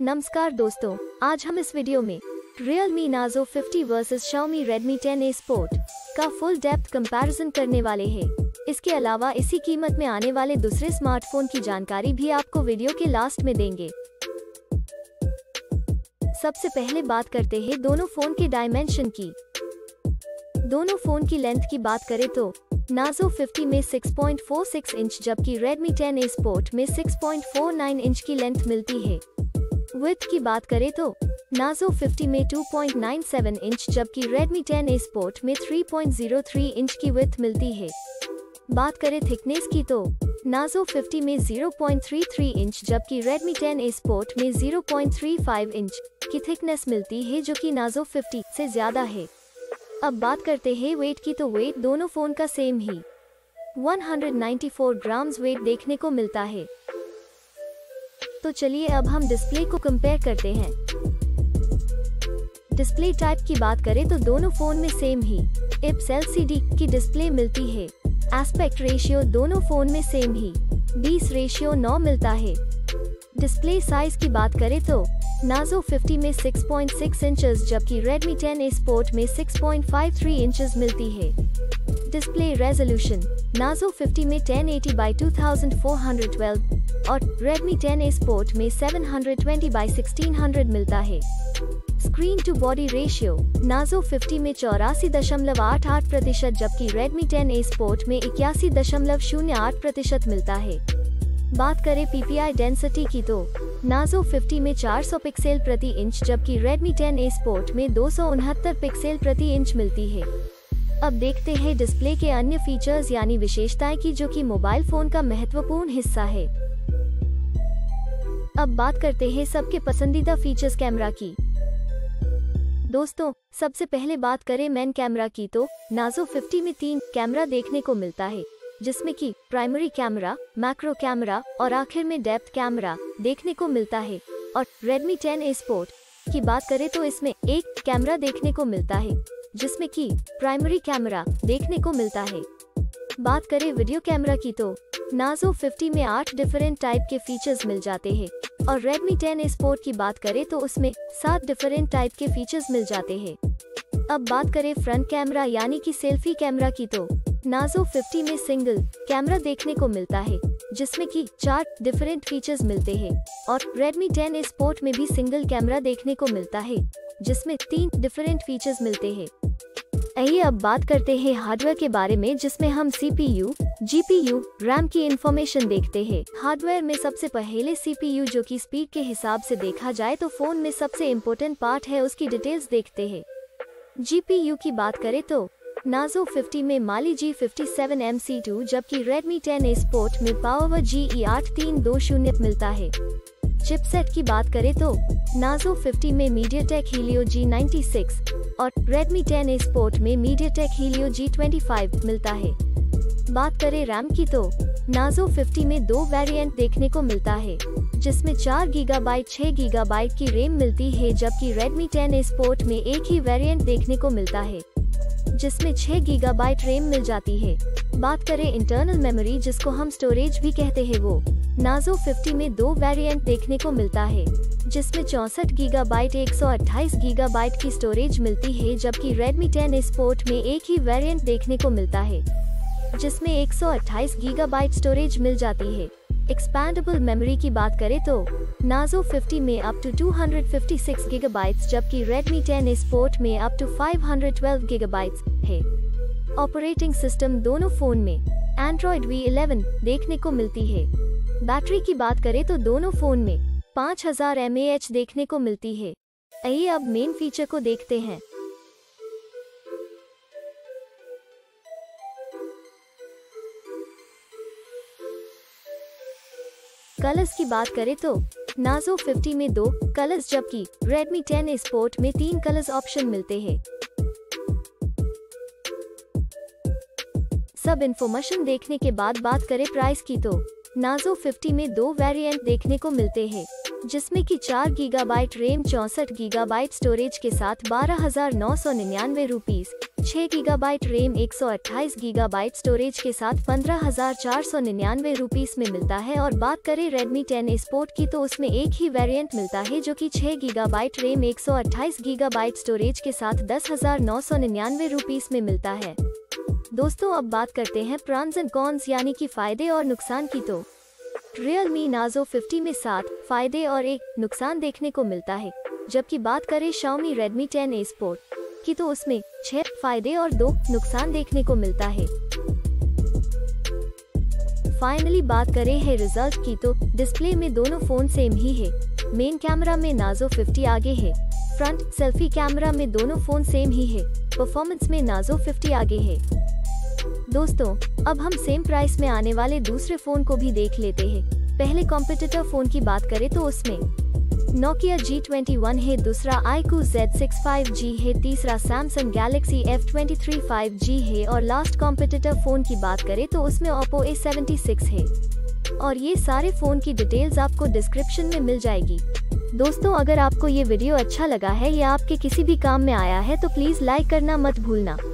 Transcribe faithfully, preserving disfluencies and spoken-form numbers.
नमस्कार दोस्तों, आज हम इस वीडियो में Realme Nazo fifty versus Xiaomi Redmi ten A Sport का फुल डेप्थ कंपैरिजन करने वाले हैं। इसके अलावा इसी कीमत में आने वाले दूसरे स्मार्टफोन की जानकारी भी आपको वीडियो के लास्ट में देंगे। सबसे पहले बात करते हैं दोनों फोन के डायमेंशन की। दोनों फोन की लेंथ की बात करें तो Nazo फिफ्टी में six point four six inch जबकि Redmi टेन ए Sport में six point four nine inch की लेंथ मिलती है। विड्थ की बात करें तो Nazo फिफ्टी में two point nine seven inch जबकि Redmi टेन ए Sport में three point zero three inch की विड्थ मिलती है। बात करें थिकनेस की तो Nazo फिफ्टी में zero point three three inch जबकि Redmi टेन ए Sport में zero point three five inch की थिकनेस मिलती है, जो कि Nazo फिफ्टी से ज्यादा है। अब बात करते हैं वेट की तो वेट दोनों फोन का सेम ही one hundred ninety four grams weight देखने को मिलता है। तो चलिए अब हम डिस्प्ले को कंपेयर करते हैं। डिस्प्ले टाइप की बात करें तो दोनों फोन में सेम ही I P S L C D की डिस्प्ले मिलती है। एस्पेक्ट रेशियो दोनों फोन में सेम ही बीस रेशियो नौ मिलता है। डिस्प्ले साइज की बात करें तो Nazo फिफ्टी में सिक्स पॉइंट सिक्स इंचेस जबकि Redmi टेन ए Sport में six point five three inches मिलती है। डिस्प्ले रेजोल्यूशन Nazo फिफ्टी में ten eighty by two thousand four hundred twelve और Redmi टेन ए Sport में seven hundred twenty by sixteen hundred मिलता है। Screen to body ratio Nazo fifty में चौरासी दशमलव आठ आठ प्रतिशत जबकि Redmi टेन ए Sport में इक्यासी दशमलव शून्य आठ प्रतिशत मिलता है। बात करें पी पी आई डेंसिटी की तो Nazo फिफ्टी में चार सौ पिक्सल प्रति इंच जबकि Redmi टेन ए Sport में दो सौ उनहत्तर पिक्सल प्रति इंच मिलती है। अब देखते हैं डिस्प्ले के अन्य फीचर्स यानी विशेषताएं की, जो कि मोबाइल फोन का महत्वपूर्ण हिस्सा है। अब बात करते हैं सबके पसंदीदा फीचर्स कैमरा की। दोस्तों, सबसे पहले बात करें मेन कैमरा की तो Nazo फिफ्टी में तीन कैमरा देखने को मिलता है, जिसमें कि प्राइमरी कैमरा, मैक्रो कैमरा और आखिर में डेप्थ कैमरा देखने को मिलता है। और Redmi टेन ए Sport की बात करें तो इसमें एक कैमरा देखने को मिलता है, जिसमें कि प्राइमरी कैमरा देखने को मिलता है। बात करें वीडियो कैमरा की तो Nazo फिफ्टी में आठ डिफरेंट टाइप के फीचर्स मिल जाते हैं और Redmi टेन ए Sport की बात करें तो उसमें सात डिफरेंट टाइप के फीचर्स मिल जाते हैं। अब बात करें फ्रंट कैमरा यानी कि सेल्फी कैमरा की तो Nazo फिफ्टी में सिंगल कैमरा देखने को मिलता है, जिसमें कि चार डिफरेंट फीचर्स मिलते हैं और Redmi टेन ए Sport में भी सिंगल कैमरा देखने को मिलता है, जिसमें तीन डिफरेंट फीचर्स मिलते हैं। आइए अब बात करते हैं हार्डवेयर के बारे में, जिसमें हम C P U, G P U, RAM की इंफॉर्मेशन देखते हैं। हार्डवेयर में सबसे पहले सी पी यू, जो कि स्पीड के हिसाब से देखा जाए तो फोन में सबसे इम्पोर्टेंट पार्ट है, उसकी डिटेल्स देखते हैं। जी पी यू की बात करें तो Nazo फिफ्टी में Mali G fifty seven M C two जबकि Redmi टेन ए Sport में Power G E eight three two zero मिलता है। चिपसेट की बात करें तो Nazo फिफ्टी में MediaTek Helio G ninety six और Redmi टेन ए Sport में MediaTek Helio G twenty five मिलता है। बात करें रैम की तो Nazo फिफ्टी में दो वेरिएंट देखने को मिलता है, जिसमें चार गीगाबाइट छह गीगाबाइट की रैम मिलती है, जबकि Redmi टेन ए Sport में एक ही वेरिएंट देखने को मिलता है, जिसमें छह गीगाबाइट रैम मिल जाती है। बात करें इंटरनल मेमोरी, जिसको हम स्टोरेज भी कहते हैं, वो Nazo फिफ्टी में दो वेरिएंट देखने को मिलता है, जिसमें चौसठ गीगाबाइट एक सौ अट्ठाईस गीगाबाइट की स्टोरेज मिलती है, जबकि Redmi टेन ए Sport में एक ही वेरिएंट देखने को मिलता है, जिसमें एक सौ अट्ठाईस गीगाबाइट स्टोरेज मिल जाती है। एक्सपैंडेबल मेमोरी की बात करें तो Nazo फिफ्टी में up to two hundred fifty six gigabytes जबकि Redmi टेन ए Sport में up to five hundred twelve gigabytes है। ऑपरेटिंग सिस्टम दोनों फोन में Android वी इलेवन देखने को मिलती है। बैटरी की बात करें तो दोनों फोन में पाँच हज़ार एम ए एच देखने को मिलती है। आइए अब मेन फीचर को देखते हैं। कलर्स की बात करें तो Nazo फिफ्टी में दो कलर्स जबकि Redmi टेन ए Sport में तीन कलर्स ऑप्शन मिलते हैं। सब इन्फॉर्मेशन देखने के बाद बात करें प्राइस की तो नार्जो फिफ्टी में दो वेरिएंट देखने को मिलते हैं, जिसमें कि चार गीगाबाइट रैम चौसठ गीगाबाइट स्टोरेज के साथ बारह हजार नौ सौ निन्यानवे रुपीज, छह गीगाबाइट रैम एक सौ अट्ठाईस गीगाबाइट स्टोरेज के साथ पंद्रह हजार चार सौ निन्यानवे रुपीज में मिलता है। और बात करें रेडमी टेन स्पोर्ट की तो उसमें एक ही वेरिएंट मिलता है, जो कि छह गीगाबाइट रैम एक सौ अट्ठाईस गीगाबाइट स्टोरेज के साथ दस हजार नौ सौ निन्यानवे रुपीज में मिलता है। दोस्तों अब बात करते हैं प्रॉन्स एंड कॉन्स यानी कि फायदे और नुकसान की तो Realme नार्जो फिफ्टी में सात फायदे और एक नुकसान देखने को मिलता है, जबकि बात करें Xiaomi Redmi टेन स्पोर्ट की तो उसमें छह फायदे और दो नुकसान देखने को मिलता है। फाइनली बात करें है रिजल्ट की तो डिस्प्ले में दोनों फोन सेम ही है। मेन कैमरा में नार्जो फिफ्टी आगे है, फ्रंट सेल्फी कैमरा में दोनों फोन सेम ही है, परफॉर्मेंस में नार्जो फिफ्टी आगे है। दोस्तों अब हम सेम प्राइस में आने वाले दूसरे फोन को भी देख लेते हैं। पहले कॉम्पिटिटर फोन की बात करें तो उसमें Nokia जी ट्वेंटी वन है, दूसरा iQOO Z sixty five G है, तीसरा Samsung Galaxy F twenty three five G है और लास्ट कॉम्पिटिटर फोन की बात करें तो उसमें Oppo ए सेवेंटी सिक्स है। और ये सारे फोन की डिटेल्स आपको डिस्क्रिप्शन में मिल जाएगी। दोस्तों अगर आपको ये वीडियो अच्छा लगा है या आपके किसी भी काम में आया है तो प्लीज लाइक करना मत भूलना।